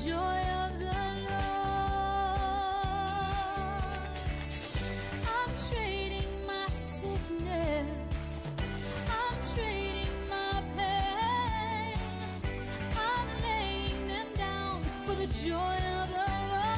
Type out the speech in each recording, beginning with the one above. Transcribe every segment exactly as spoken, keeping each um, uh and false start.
joy of the Lord. I'm trading my sickness, I'm trading my pain, I'm laying them down for the joy of the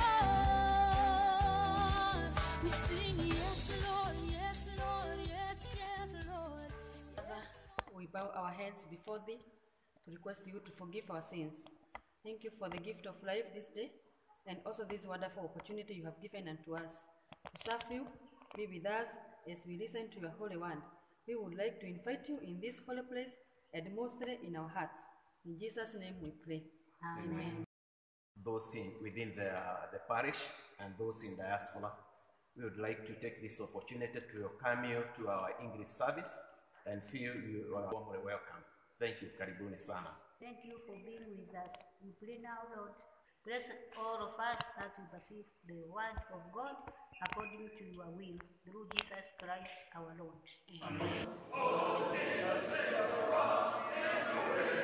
Lord. We sing yes Lord, yes Lord, yes, yes Lord. We bow our heads before thee to request you to forgive our sins. Thank you for the gift of life this day, and also this wonderful opportunity you have given unto us to serve you. Be with us as we listen to your holy word. We would like to invite you in this holy place and mostly in our hearts. In Jesus' name we pray. Amen. Amen. Those in, within the, the parish and those in diaspora, we would like to take this opportunity to welcome you to our English service and feel you are warmly welcome. Thank you. Karibuni sana. Thank you for being with us. We pray now, Lord, bless all of us that we perceive the word of God according to your will, through Jesus Christ our Lord. Amen. Oh, Jesus is the rock and the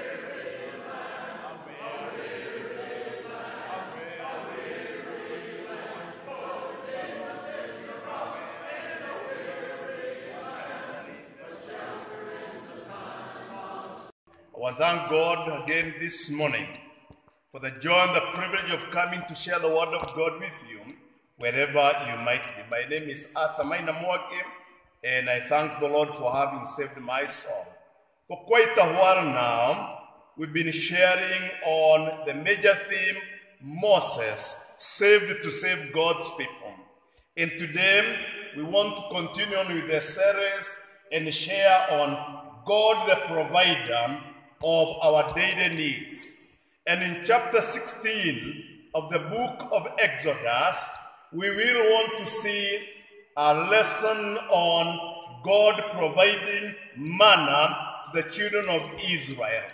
I want to thank God again this morning for the joy and the privilege of coming to share the word of God with you, wherever you might be. My name is Arthur Maina Mwake, and I thank the Lord for having saved my soul. For quite a while now, we've been sharing on the major theme, Moses, saved to save God's people. And today, we want to continue on with the series and share on God the provider of our daily needs. And in chapter sixteen of the book of Exodus, we will want to see a lesson on God providing manna to the children of Israel.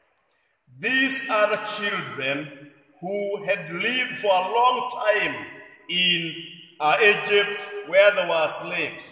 These are the children who had lived for a long time in uh, Egypt, where they were slaves.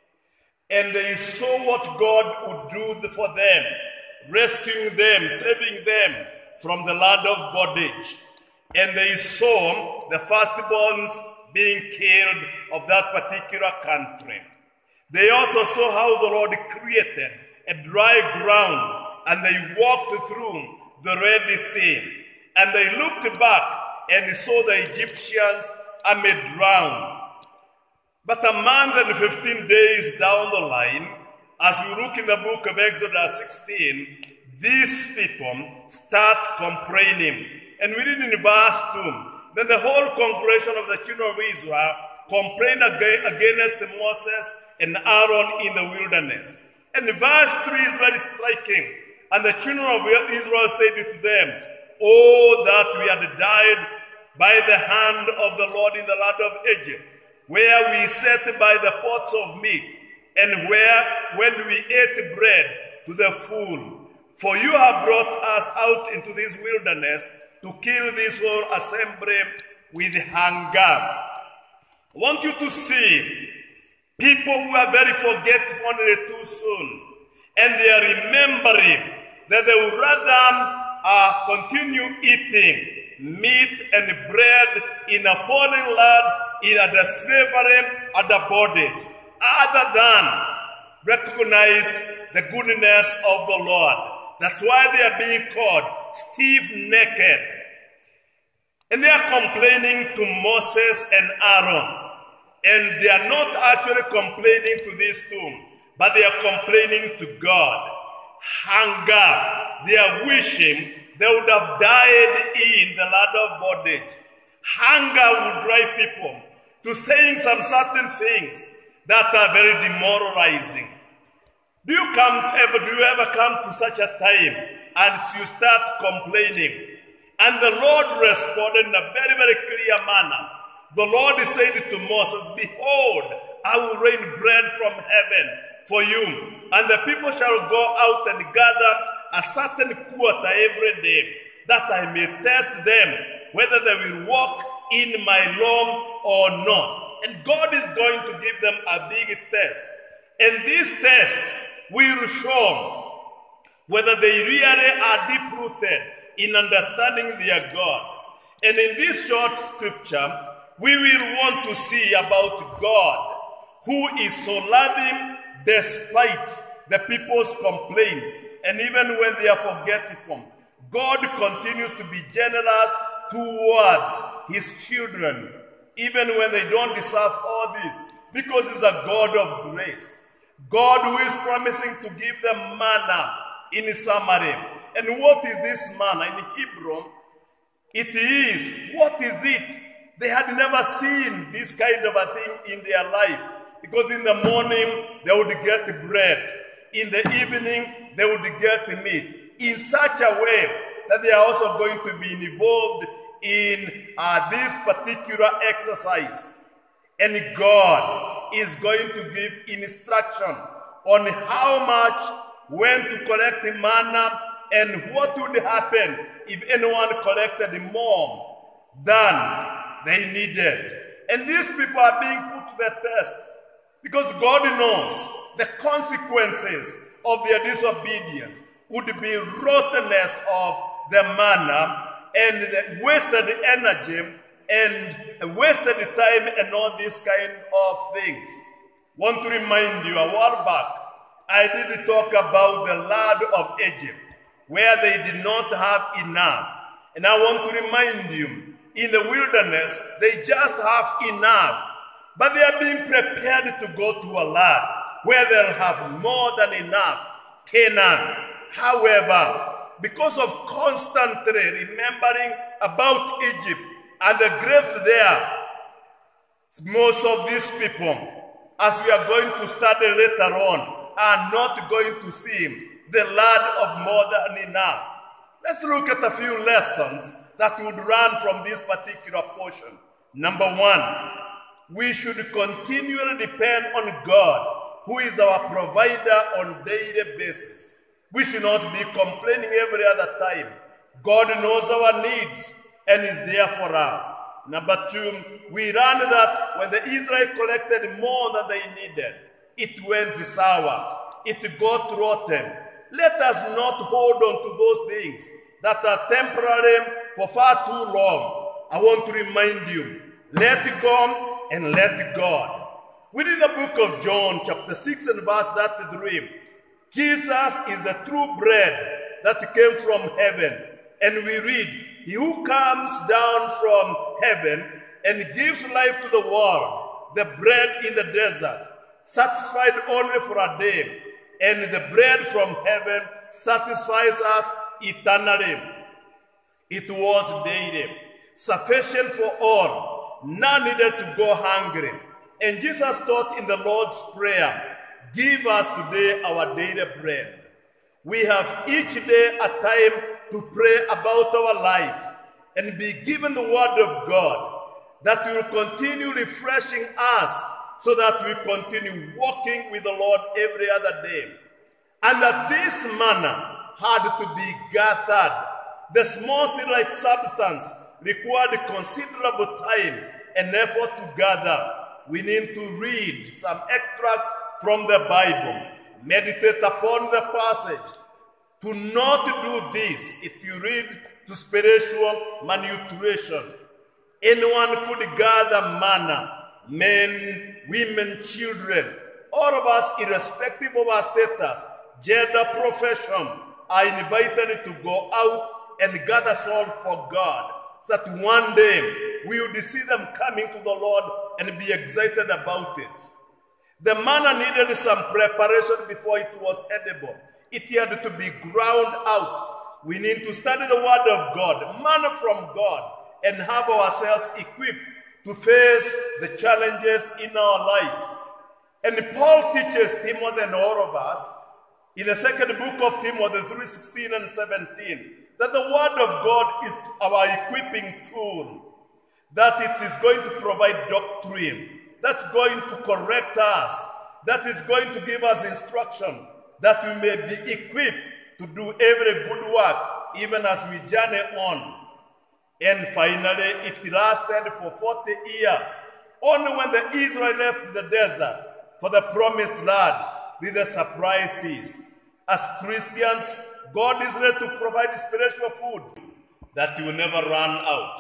And they saw what God would do for them, rescuing them, saving them from the land of bondage. And they saw the firstborns being killed of that particular country. They also saw how the Lord created a dry ground, and they walked through the Red Sea. And they looked back and saw the Egyptians amid drowned. But a month and fifteen days down the line, as we look in the book of Exodus sixteen, these people start complaining. And we read in verse two, then the whole congregation of the children of Israel complained against Moses and Aaron in the wilderness. And verse three is very striking. And the children of Israel said to them, oh, that we had died by the hand of the Lord in the land of Egypt, where we sat by the pots of meat, and where, when we ate bread to the full. For you have brought us out into this wilderness to kill this whole assembly with hunger. I want you to see people who are very forgetful only too soon, and they are remembering that they would rather uh, continue eating meat and bread in a foreign land, in a slavery, and a bondage, other than recognize the goodness of the Lord. That's why they are being called stiff-necked. And they are complaining to Moses and Aaron. And they are not actually complaining to these two, but they are complaining to God. Hunger. They are wishing they would have died in the land of bondage. Hunger would drive people to saying some certain things that are very demoralizing. Do you come ever, do you ever come to such a time and you start complaining? And the Lord responded in a very, very clear manner. The Lord said to Moses, behold, I will rain bread from heaven for you, and the people shall go out and gather a certain quarter every day, that I may test them whether they will walk in my law or not. And God is going to give them a big test. And this test will show whether they really are deep-rooted in understanding their God. And in this short scripture, we will want to see about God, who is so loving despite the people's complaints, and even when they are forgetful. God continues to be generous towards his children, even when they don't deserve all this, because he's a God of grace. God who is promising to give them manna in Samaria. And what is this manna in Hebrew? It is, what is it? They had never seen this kind of a thing in their life. Because in the morning, they would get bread. In the evening, they would get meat. In such a way that they are also going to be involved in uh, this particular exercise. And God is going to give instruction on how much, when to collect the manna, and what would happen if anyone collected more than they needed. And these people are being put to the test because God knows the consequences of their disobedience would be rottenness of the manna and the wasted energy and wasted time and all these kind of things. Want to remind you, a while back, I did talk about the land of Egypt, where they did not have enough. And I want to remind you, in the wilderness, they just have enough. But they are being prepared to go to a land where they'll have more than enough, Canaan. However, because of constantly remembering about Egypt and the grapes there, most of these people, as we are going to study later on, are not going to see the land of more than enough. Let's look at a few lessons that would run from this particular portion. Number one, we should continually depend on God, who is our provider on a daily basis. We should not be complaining every other time. God knows our needs and is there for us. Number two, we learn that when the Israelites collected more than they needed, it went sour. It got rotten. Let us not hold on to those things that are temporary for far too long. I want to remind you, let go and let God. Within the book of John, chapter six and verse thirty-three, Jesus is the true bread that came from heaven. And we read, he who comes down from heaven and gives life to the world, the bread in the desert, satisfied only for a day, and the bread from heaven satisfies us eternally. It was daily, sufficient for all, none needed to go hungry. And Jesus taught in the Lord's Prayer, give us today our daily bread. We have each day a time to pray about our lives and be given the word of God that will continue refreshing us so that we continue walking with the Lord every other day. And that this manna had to be gathered. The small seed-like substance required considerable time and effort to gather. We need to read some extracts from the Bible, meditate upon the passage. To not do this, if you read to spiritual malnutrition, anyone could gather manna, men, women, children, all of us, irrespective of our status, gender, profession, are invited to go out and gather souls for God, so that one day we will see them coming to the Lord and be excited about it. The manna needed some preparation before it was edible. It had to be ground out. We need to study the word of God, manna from God, and have ourselves equipped to face the challenges in our lives. And Paul teaches Timothy and all of us in the second book of Timothy three sixteen and seventeen that the word of God is our equipping tool, that it is going to provide doctrine, that's going to correct us, that is going to give us instruction, that we may be equipped to do every good work, even as we journey on. And finally, it lasted for forty years. Only when the Israel left the desert for the promised land with the surprises. As Christians, God is ready to provide spiritual food that will never run out.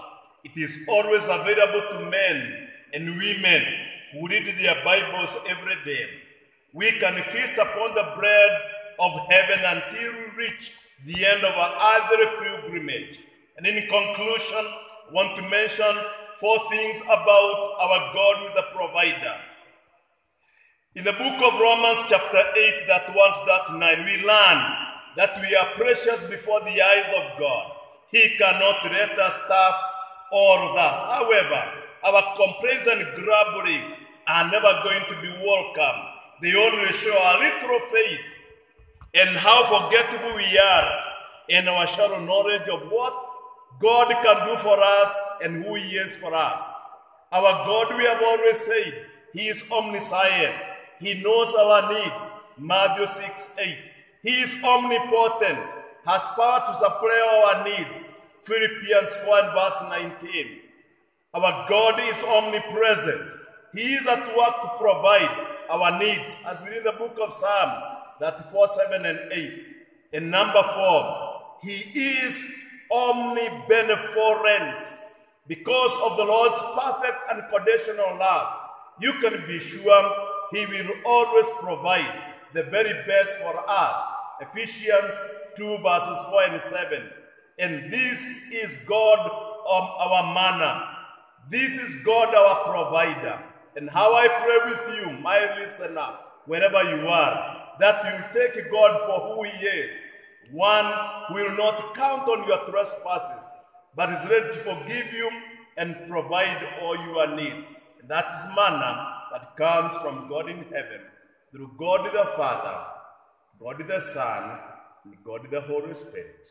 It is always available to men and women who read their Bibles every day. We can feast upon the bread of heaven until we reach the end of our earthly pilgrimage. And in conclusion, I want to mention four things about our God who is the provider. In the book of Romans chapter eight, that one to that nine, we learn that we are precious before the eyes of God. He cannot let us starve or thus. However, our complaints and grumbling are never going to be welcome. They only show a little faith and how forgetful we are in our shallow knowledge of what God can do for us and who He is for us. Our God, we have always said, He is omniscient. He knows our needs. Matthew six eight. He is omnipotent, has power to supply our needs. Philippians four and verse nineteen. Our God is omnipresent. He is at work to provide our needs, as we read in the book of Psalms, thirty-four, seven and eight. And number four, He is omnibenevolent. Because of the Lord's perfect and conditional love, you can be sure He will always provide the very best for us. Ephesians two verses four and seven. And this is God um, our manna. This is God our provider. And how I pray with you, my listener, wherever you are, that you take God for who He is. One who will not count on your trespasses, but is ready to forgive you and provide all your needs. And that is manna that comes from God in heaven, through God the Father, God the Son, and God the Holy Spirit.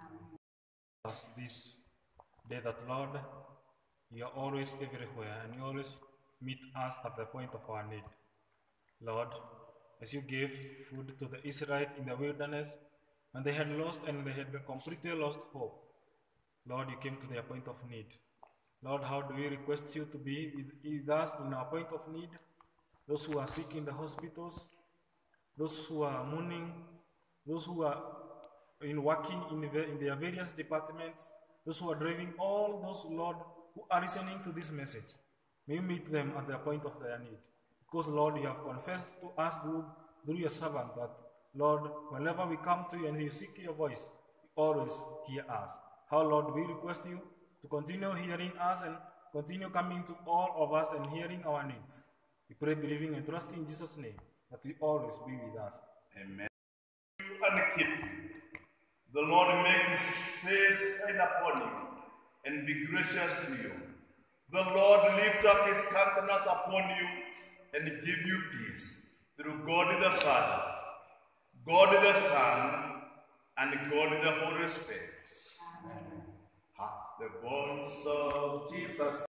This day that, Lord, you are always everywhere and you always meet us at the point of our need. Lord, as you gave food to the Israelites in the wilderness, when they had lost and they had completely lost hope, Lord, you came to their point of need. Lord, how do we request you to be with us in our point of need? Those who are sick in the hospitals, those who are mourning, those who are in working in, the, in their various departments, those who are driving, all those, Lord, who are listening to this message. May you meet them at the point of their need. Because, Lord, you have confessed to us through, through your servant that, Lord, whenever we come to you and you seek your voice, you always hear us. How, Lord, we request you to continue hearing us and continue coming to all of us and hearing our needs. We pray, believing and trusting in Jesus' name, that you always be with us. Amen. And keep you. The Lord make His face shine upon you and be gracious to you. The Lord lift up His countenance upon you and give you peace. Through God the Father, God the Son, and God the Holy Spirit. Amen. The bones of Jesus